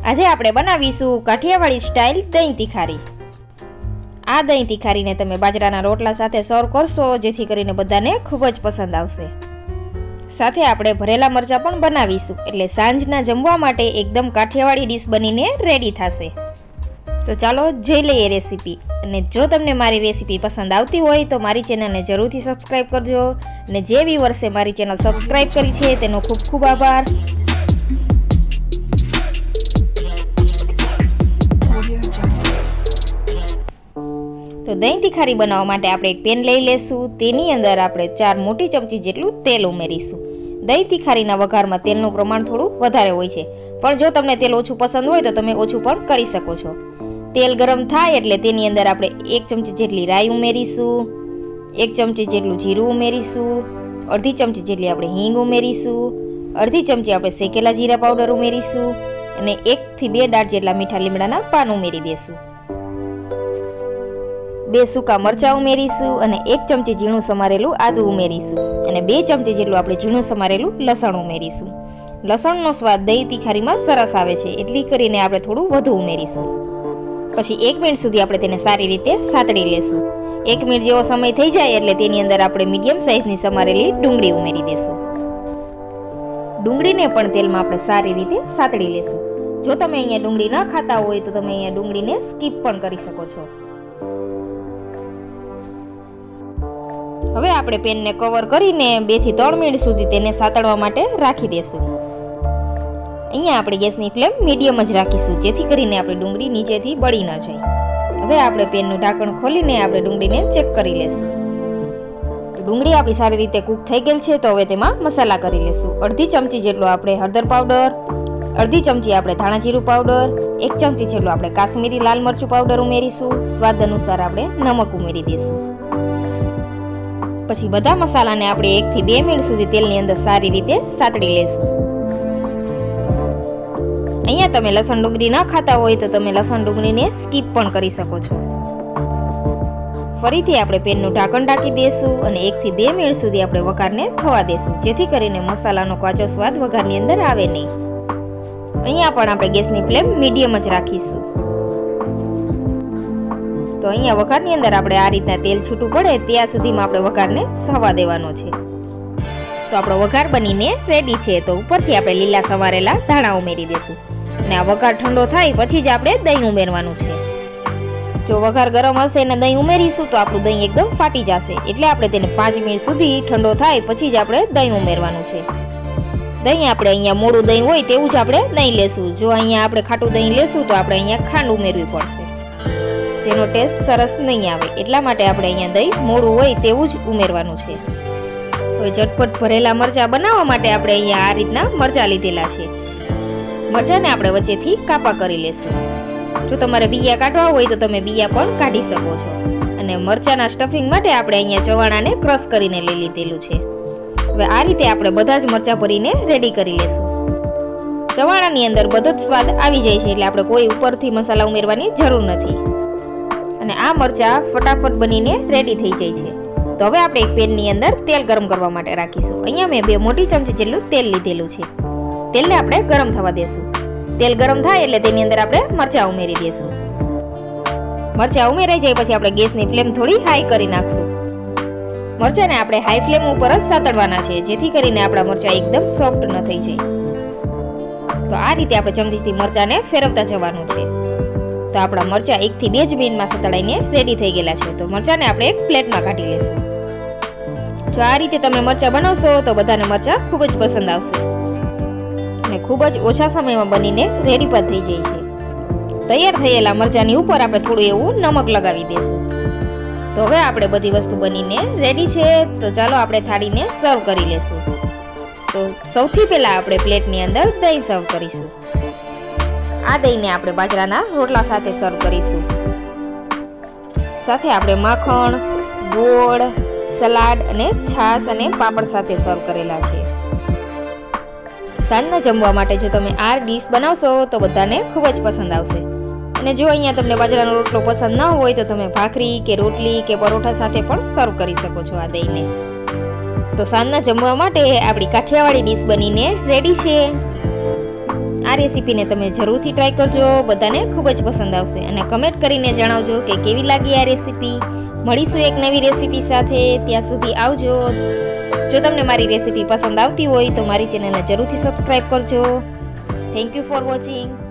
આજે આપણે બનાવીશું કાઠિયાવાડી સ્ટાઇલ દહીં તીખારી। આ દહીં તીખારીને તમે બાજરાના રોટલા સાથે સર્વ કરશો જેથી કરીને બધાને ખૂબ જ પસંદ આવશે। સાથે આપણે ભરેલા મરચાં પણ બનાવીશું એટલે સાંજના જમવા માટે એકદમ કાઠિયાવાડી ડીશ બનીને રેડી થશે। તો ચાલો જોઈ લઈએ રેસીપી। અને જો તમને મારી રેસીપી પસંદ આવતી હોય તો મારી ચેનલને જરૂરથી સબસ્ક્રાઇબ કરજો અને જે વ્યુઅર્સે મારી ચેનલ સબસ્ક્રાઇબ કરી છે તેનો ખૂબ ખૂબ આભાર। તો દહીં તીખારી બનાવવા માટે આપણે એક પેન લઈ લેશું। તેની અંદર આપણે 4 મોટી ચમચી જેટલું તેલ ઉમેરીશું। દહીં તીખારીના વઘારમાં તેલનું પ્રમાણ થોડું વધારે હોય છે, પણ જો તમને તેલ ઓછું પસંદ હોય તો તમે ઓછું પણ કરી શકો છો। તેલ ગરમ થાય એટલે તેની અંદર આપણે 1 ચમચી જેટલી રાઈ ઉમેરીશું, 1 ચમચી જેટલું જીરું ઉમેરીશું, અડધી ચમચી જેટલી આપણે હિંગ ઉમેરીશું, અડધી ચમચી આપણે શેકેલા જીરા પાવડર ઉમેરીશું અને 1 થી 2 દાળ જેટલા મીઠા લીમડાના પાન ઉમેરી દેશું। 2 સૂકા મરચાં ઉમેરીશું અને 1 ચમચી ઝીણું સમારેલું આદું ઉમેરીશું અને 2 ચમચી જેટલું આપણે ઝીણું સમારેલું લસણ ઉમેરીશું। લસણનો સ્વાદ દહીં તીખારીમાં સરસ આવે છે એટલી કરીને આપણે થોડું વધુ ઉમેરીશું। પછી 1 મિનિટ સુધી આપણે તેને સારી રીતે સાતળી લેશું। 1 મિનિટ જેવો સમય થઈ જાય એટલે તેની અંદર આપણે મીડિયમ સાઈઝની સમારેલી ડુંગળી ઉમેરી દેશું। ડુંગળીને પણ તેલમાં આપણે સારી રીતે સાતળી લેશું। જો તમે અહીંયા ડુંગળી ન ખાતા હોય તો તમે અહીંયા ડુંગળીને સ્કીપ પણ કરી શકો છો। હવે આપણે પેનને કવર કરીને 2 થી 3 મિનિટ સુધી તેને સાતળવા માટે રાખી દેશું। અહીંયા આપણે ગેસની ફ્લેમ મીડિયમ જ રાખીશું જેથી કરીને આપણે ડુંગળી નીચેથી બળી ન જાય। હવે આપણે પેનનું ઢાંકણ ખોલીને આપણે ડુંગળીને ચેક કરી લેશું। ડુંગળી આપણી સારી રીતે કૂક થઈ ગઈ છે તો હવે તેમાં મસાલા કરી લેશું। અડધી ચમચી જેટલો આપણે હળદર પાવડર, અડધી ચમચી આપણે ધાણા જીરું પાવડર, 1 ચમચી જેટલો આપણે કાશ્મીરી લાલ મરચું પાવડર ઉમેરીશું। સ્વાદ અનુસાર આપણે નમક ઉમેરી દઈશું। પછી બધા મસાલાને આપણે 1 થી 2 મિનિટ સુધી તેલની અંદર સારી રીતે સાતળી લેશું। અહીંયા તમે લસણ ડુંગળી ન ખાતા હોય તો તમે લસણ ડુંગળીને સ્કીપ પણ કરી શકો છો। ફરીથી આપણે પેનનું ઢાંકણ ઢાંકી દઈશું અને 1 થી 2 મિનિટ સુધી આપણે વઘારને થવા દેશું જેથી કરીને મસાલાનો કાચો સ્વાદ વઘારની અંદર આવે નહીં। અહીંયા પણ આપણે ગેસની ફ્લેમ મીડિયમ જ રાખીશું। તો અહીંયા વઘારની અંદર આપણે આ રીતના તેલ છૂટું પડે ત્યાં સુધીમાં આપણે વઘારને થવા દેવાનો છે। તો આપણો વઘાર બનીને રેડી છે। તો ઉપરથી આપણે લીલા સમારેલા ધાણા ઉમેરી દેશું અને આ વઘાર ઠંડો થાય પછી જ આપણે દહીં ઉમેરવાનું છે। જો વઘાર ગરમ હશે અને દહીં ઉમેરીશું તો આપણું દહીં એકદમ ફાટી જશે, એટલે આપણે તેને 5 મિનિટ સુધી ઠંડો થાય પછી જ આપણે દહીં ઉમેરવાનું છે। દહીં આપણે અહીંયા મોડું દહીં હોય તેવું જ આપણે દહીં લેશું। જો અહીંયા આપણે ખાટું દહીં લેશું તો આપણે અહીંયા ખાંડ ઉમેરવી પડશે, જેનો ટેસ્ટ સરસ નહીં આવે, એટલા માટે આપણે અહીંયા દહીં મોડું હોય તેવું જ ઉમેરવાનું છે। તો ઝટપટ ભરેલા મરચાં બનાવવા માટે આપણે અહીંયા આ રીતના મરચાં લીધેલા છે। મરચાંને આપણે વચ્ચેથી કાપા કરી લેશું। જો તમારે બીયા કાઢવા હોય તો તમે બીયા પણ કાઢી શકો છો। અને મરચાંના સ્ટફિંગ માટે આપણે અહીંયા ચવાણાને ક્રશ કરીને લઈ લીધેલું છે। હવે આ રીતે આપણે બધા જ મરચાં ભરીને રેડી કરી લેશું। ચવાણાની અંદર બધો જ સ્વાદ આવી જાય છે એટલે આપણે કોઈ ઉપરથી મસાલા ઉમેરવાની જરૂર નથી અને આ મરચાં ફટાફટ બનીને રેડી થઈ જાય છે। તો હવે આપણે એક પેનની અંદર તેલ ગરમ કરવા માટે રાખીશું। અહીંયા મેં 2 મોટી ચમચી જેટલું તેલ લીધેલું છે। તેલને આપણે ગરમ થવા દેશું। તેલ ગરમ થાય એટલે તેની અંદર આપણે મરચાં ઉમેરી દઈશું। મરચાં ઉમેરાઈ જાય પછી આપણે ગેસની ફ્લેમ થોડી હાઈ કરી નાખશું। મરચાંને આપણે હાઈ ફ્લેમ ઉપર જ સાતળવાના છે જેથી કરીને આપણા મરચાં એકદમ સોફ્ટ ન થઈ જાય। તો આ રીતે આપણે ચમચીથી મરચાંને ફેરવતા જવાનું છે। તો આપણા મરચાં 1 થી 2 જ મિનિટમાં સતળાઈને રેડી થઈ ગયેલા છે। તો મરચાંને આપણે એક પ્લેટમાં કાઢી લેશું। જો આ રીતે તમે મરચાં બનાવશો તો બધાને મરચાં ખૂબ જ પસંદ આવશે અને ખૂબ જ ઓછા સમયમાં બનીને રેડી પણ થઈ જાય છે। તૈયાર થયેલા મરચાંની ઉપર આપણે થોડું એવું નમક લગાવી દઈશું। તો હવે આપણે બધી વસ્તુ બનીને રેડી છે। તો ચાલો આપણે થાળીને સર્વ કરી લેશું। તો સૌથી પહેલા આપણે પ્લેટની અંદર દહીં સર્વ કરીશું। આ દહીંને આપણે બાજરાના રોટલા સાથે સર્વ કરીશું। સાથે આપણે માખણ, ગોળ, સલાડ અને છાશ અને પાપડ સાથે સર્વ કરેલા છે। સાંજના જમવા માટે જો તમે આ ડીશ બનાવશો તો બધાને ખૂબ જ પસંદ આવશે। અને જો અહીંયા તમને બાજરાનો રોટલો પસંદ ન હોય તો તમે ભાખરી કે રોટલી કે પરોઠા સાથે પણ સર્વ કરી શકો છો આ દહીંને। તો સાંજના જમવા માટે આપણી કાઠિયાવાડી ડીશ બનીને રેડી છે। આ રેસીપીને તમે જરૂરથી ટ્રાય કરજો, બધાને ખૂબ જ પસંદ આવશે. અને કમેન્ટ કરીને જણાવજો કે કેવી લાગી આ રેસીપી. મળીશું એક નવી રેસીપી સાથે, ત્યાં સુધી આવજો. જો તમને મારી રેસીપી પસંદ આવતી હોય તો મારી ચેનલને જરૂરથી સબસ્ક્રાઈબ કરજો. Thank you for watching.